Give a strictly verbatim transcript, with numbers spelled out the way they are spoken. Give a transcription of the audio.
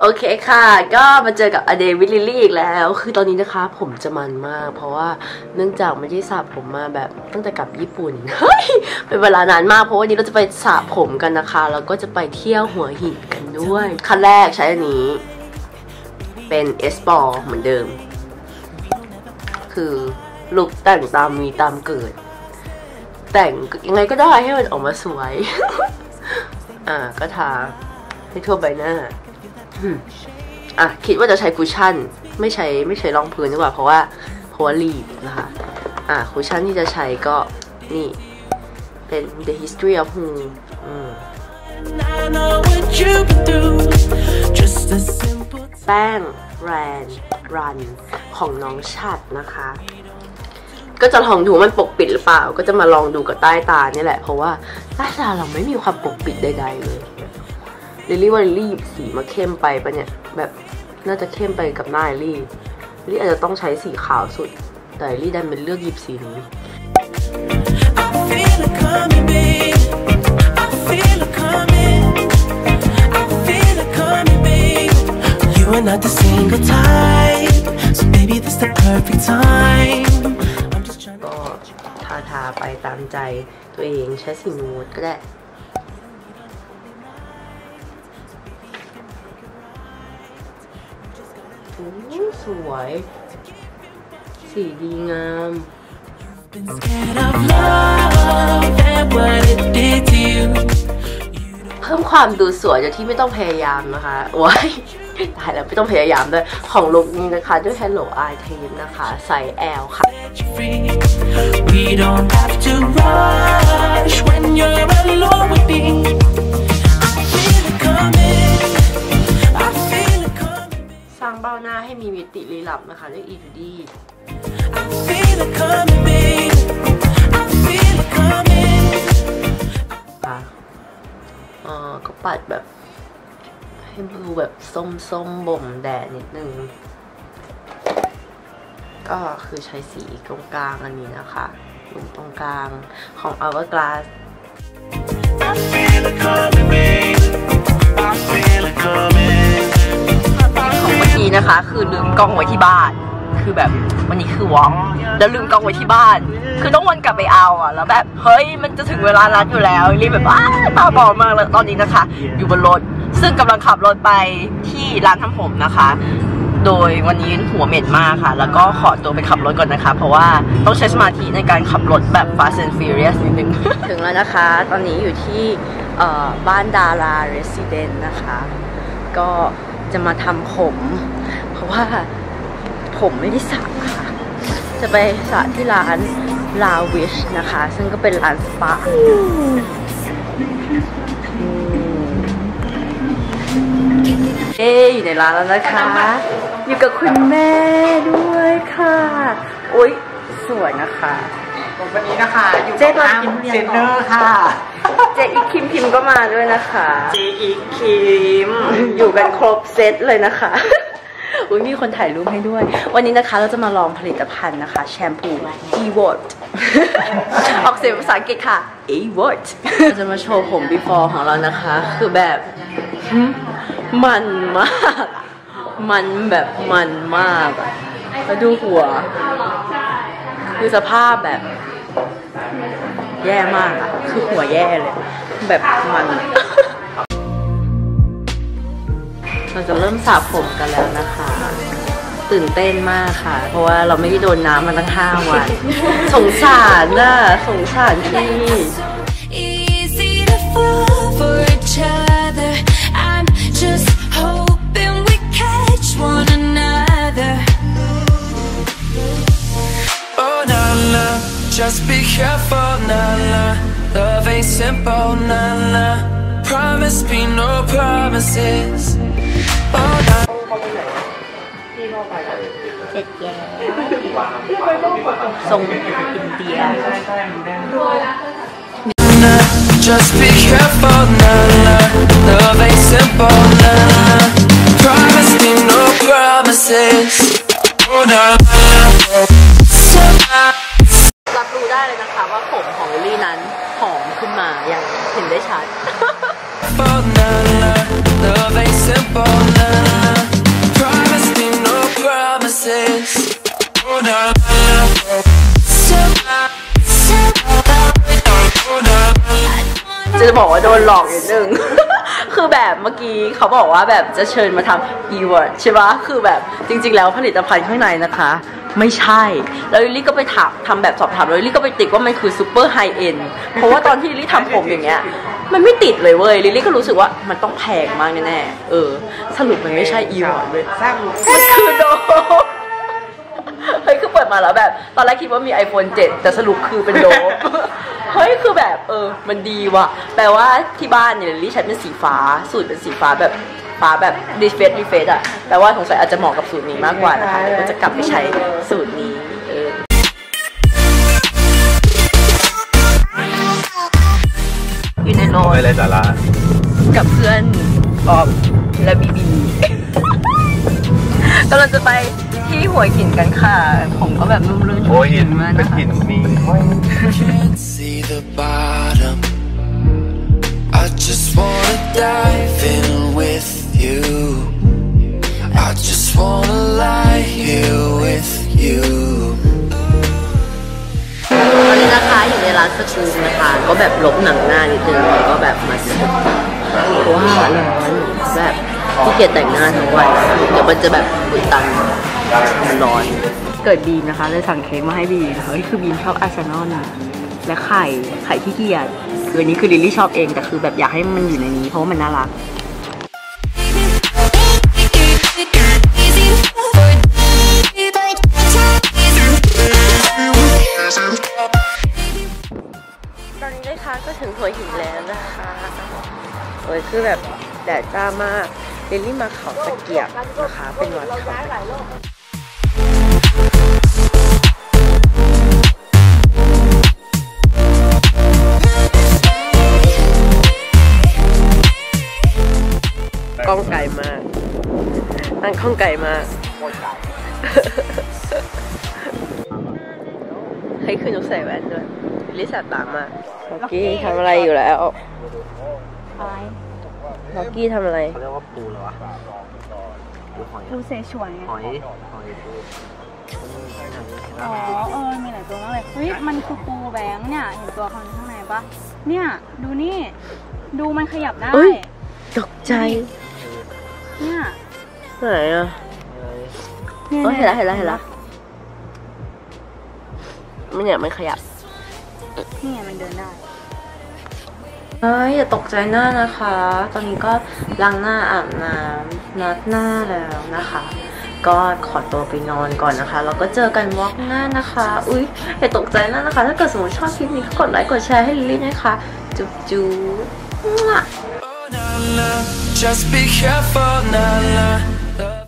โอเคค่ะก็มาเจอกับอเดวิลิลลี่อีกแล้วคือตอนนี้นะคะผมจะมันมากเพราะว่าเนื่องจากไม่ได้สระผมมาแบบตั้งแต่กลับญี่ปุ่นเฮ้ยเป็นเวลานานมากเพราะวันนี้เราจะไปสระผมกันนะคะแล้วก็จะไปเที่ยวหัวหินกันด้วยขั้นแรกใช้อันนี้เป็นเอสปอร์เหมือนเดิมคือลุคแต่งตามมีตามเกิดแต่งยังไงก็ได้ให้มันออกมาสวยอ่าก็ทาให้ทั่วใบหน้าอ่ะคิดว่าจะใช้คุชชั่นไม่ใช้ไม่ใช้รองพื้นดีกว่าเพราะว่าเพราะว่ารีบนะคะอ่ะคุชชั่นที่จะใช้ก็นี่เป็น The History of Who แป้งแรนรันของน้องฉัดนะคะก็จะลองดูมันปกปิดหรือเปล่าก็จะมาลองดูกับใต้ตานี่แหละเพราะว่าใต้ตาเราไม่มีความปกปิดใดๆเลยลิลลี่ว่าลิลลี่หยิบสีมาเข้มไปปะเนี่ยแบบน่าจะเข้มไปกับหน้าลิลลี่ลิลลี่อาจจะต้องใช้สีขาวสุดแต่ลิลลี่ดันเป็นเลือกหยิบสีนี้ก็ทาทาไปตามใจตัวเองใช้สีนูดก็ได้สวยสีดีงามเพิ่มความดูสวยโดยที่ไม่ต้องพยายามนะคะว้ายตายแล้วไม่ต้องพยายามด้วยของลุคนี้นะคะด้วย Hello Eye Team นะคะไซส์ แอล ค่ะสร้างเบ้าหน้าให้มีมิติลี้ลับนะคะด้วย อี ทู ดี อ่าก็ปัดแบบให้ดูแบบส้มๆบ่มแดดนิดนึงก็คือใช้สีตรงกลางอันนี้นะคะลงตรงกลางของ Hourglass ของเมื่อกี้นะคะคือลืมกล้องไว้ที่บ้านคือแบบวันนี้คือวอล์กแล้วลืมกล้องไว้ที่บ้านคือต้องวนกลับไปเอาอ่ะแล้วแบบเฮ้ยมันจะถึงเวลานัดอยู่แล้วรีบแบบอ้าตาบอดมากเลยตอนนี้นะคะอยู่บนรถซึ่งกำลังขับรถไปที่ร้านทำผมนะคะโดยวันนี้หัวเหม็นมากค่ะแล้วก็ขอตัวไปขับรถก่อนนะคะเพราะว่าต้องใช้สมาธิในการขับรถแบบ Fast and Furious นิดนึง ถึงแล้วนะคะตอนนี้อยู่ที่บ้านดารา Resident นะคะก็จะมาทำผมเพราะว่าผมไม่ได้สระค่ะจะไปสระที่ร้านลาวิชนะคะซึ่งก็เป็นร้านสปาเอ๊ะอยู่ในร้านแล้วนะคะอยู่กับคุณแม่ด้วยค่ะโอ๊ยสวยนะคะวันนี้นะคะอยู่กับน้ำเซนเนอร์ค่ะเจอีคิมพิมก็มาด้วยนะคะเจอีคิมอยู่กันครบเซตเลยนะคะอุ้ยมีคนถ่ายรูปให้ด้วยวันนี้นะคะเราจะมาลองผลิตภัณฑ์นะคะแชมพู Evort ออกเสียงภาษาอังกฤษค่ะ Evort เราจะมาโชว์ผม before ของเรานะคะคือแบบมันมากมันแบบมันมากแล้วดูหัวคือสภาพแบบแย่มากอะคือหัวแย่เลยแบบมันเราจะเริ่มสระผมกันแล้วนะคะตื่นเต้นมากค่ะเพราะว่าเราไม่ได้โดนน้ำมาตั้งห้าวันสงสารน่ะสงสารพี่ Just be careful, Nala. Love ain't simple, Nala. Promise me no promises. Oh, Nala. เสร็จแล้วทรงอินเดีย Just be careful, Nala. Love ain't simple, Nala. Promise me no promises. Oh, Nala. รับรู้ได้เลยนะคะว่าผมของลิลลี่นั้นหอมขึ้นมาอย่างเห็นได้ชัด na na. So, so, oh na na. จะบอกว่าโดนหลอกนิดนึง คือแบบเมื่อกี้เขาบอกว่าแบบจะเชิญมาทำ e-word ใช่ปะคือแบบจริงๆแล้วผลิตภัณฑ์ข้างในนะคะ ไม่ใช่แล้วลิลลี่ก็ไปถามทำแบบสอบถามแล้วลิลลี่ก็ไปติดว่ามันคือซูเปอร์ไฮเอ็นเพราะว่าตอนที่ลิลลี่ทำผมอย่างเงี้ยมันไม่ติดเลยเว้ยลิลลี่ก็รู้สึกว่ามันต้องแพงมากแน่ๆเออสรุปมันไม่ใช่ e-word เลยสร้างมันคือโดมเฮ้ยคือเปิดมาแล้วแบบตอนแรกคิดว่ามี ไอโฟน เจ็ดแต่สรุปคือเป็นโดมเฮ้ยคือแบบเออมันดีว่ะแปลว่าที่บ้านเนี่ยลิลลี่ใช้เป็นสีฟ้าสูตรเป็นสีฟ้าแบบฟ้าแบบรีเฟรชรีเฟรชอะแปลว่าสงสัยอาจจะเหมาะกับสูตรนี้มากกว่านะคะเดี๋ยวก็จะกลับไปใช้สูตรนี้เอออยู่ในรถไม่ไรสาระกับเพื่อนบอมและบีบีกำลังจะไปที่หัวหินกันค่ะผมก็แบบรุ่มรื่นโอ้ยหินมากเป็นนะคะหินมี Can't see the bottom. I just wanna dive in with you. I just wanna lie here with you. ตอนนี้นะคะอยู่ในร้านสกูมนะคะก็แบบลบหนังหน้านิดนึงแล้วก็แบบมาซื้อว้าวร้อนแบบที่เกียจแต่งหน้าทั้งวันเดี๋ยวมันจะแบบอุดตันมันร้อนเกิดบีมนะคะเลยสั่งเค้กมาให้บีมเฮ้ยคือบีมชอบอาร์เซนอลนะและไข่ไข่ที่เกียจคืออันนี้คือลิลลี่ชอบเองแต่คือแบบอยากให้มันอยู่ในนี้เพราะว่ามันน่ารักตอนนี้นะคะก็ถึงหัวหินแล้วนะคะโอ้ยคือแบบแดดจ้ามากลิลลี่มาเขาตะเกียบนะคะเป็นวัดเขากล้องไกลมากนั่งกล้องไกลมากให้คือหนูใส่แว่นด้วยลิซ่าตามมาล็อกกี้ทำอะไรอยู่แล้วล็อกกี้ทำอะไรเขาเรียกว่าปูเหรอวะปูหอยปูเสฉวนไงหอยหอยปูอ๋อ เออ มีหลายตัวมากเลย เฮ้ย มันคือปูแบงค์เนี่ย เห็นตัวเขาข้างในปะเนี่ย ดูนี่ ดูมันขยับได้เอ้ย ตกใจเนี่ยไหนอ่ะเนี่ยเออเห็นแล้วเห็นแล้วเห็นแล้วมันเนี่ยมันขยับนี่ไงมันเดินได้เฮ้ยอย่าตกใจหน้านะคะ ตอนนี้ก็ล้างหน้าอาบน้ำนัดหน้าแล้วนะคะ ก็ขอตัวไปนอนก่อนนะคะแล้วก็เจอกันวอล์กหน้านะคะ อุ๊ยอย่าตกใจหน้านะคะ ถ้าเกิดสมมติชอบคลิปนี้ก็กดไลค์กดแชร์ให้ลิลลี่นะคะ จุ๊บจุ๊บ Oh na na, just be careful, na na.